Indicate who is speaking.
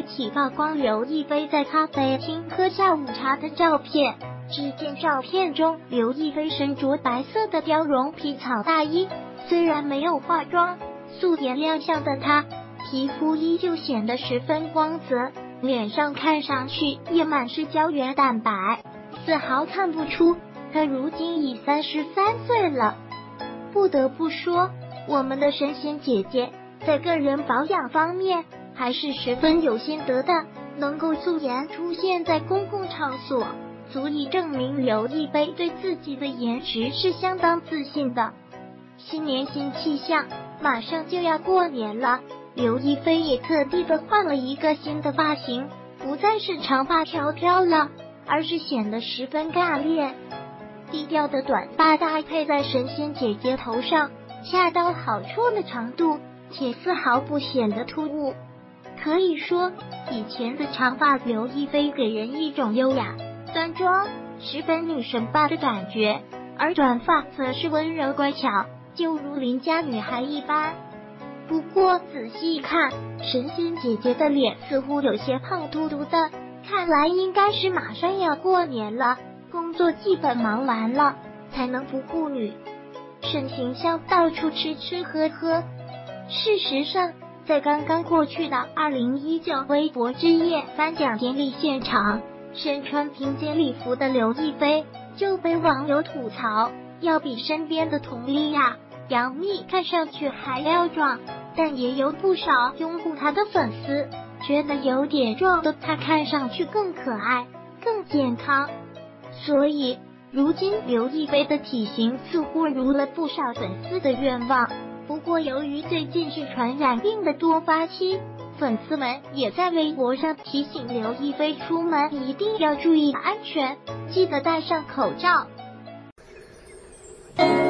Speaker 1: 起曝光刘亦菲在咖啡厅喝下午茶的照片。只见照片中，刘亦菲身着白色的貂绒皮草大衣，虽然没有化妆，素颜亮相的她，皮肤依旧显得十分光泽，脸上看上去也满是胶原蛋白，丝毫看不出她如今已33岁了。不得不说，我们的神仙姐姐在个人保养方面还是十分有心得的，能够素颜出现在公共场所，足以证明刘亦菲对自己的颜值是相当自信的。新年新气象，马上就要过年了，刘亦菲也特地的换了一个新的发型，不再是长发飘飘了，而是显得十分干练。低调的短发搭配在神仙姐姐头上，恰到好处的长度，且丝毫不显得突兀。可以说，以前的长发刘亦菲给人一种优雅、端庄、十分女神吧的感觉，而短发则是温柔乖巧，就如邻家女孩一般。不过仔细一看，神仙姐姐的脸似乎有些胖嘟嘟的，看来应该是马上要过年了，工作基本忙完了，才能不顾女神形象到处吃吃喝喝。事实上，在刚刚过去的2019微博之夜颁奖典礼现场，身穿平肩礼服的刘亦菲就被网友吐槽，要比身边的佟丽娅、杨幂看上去还要壮，但也有不少拥护她的粉丝觉得有点壮的她看上去更可爱、更健康。所以，如今刘亦菲的体型似乎如了不少粉丝的愿望。不过，由于最近是传染病的多发期，粉丝们也在微博上提醒刘亦菲出门一定要注意安全，记得戴上口罩。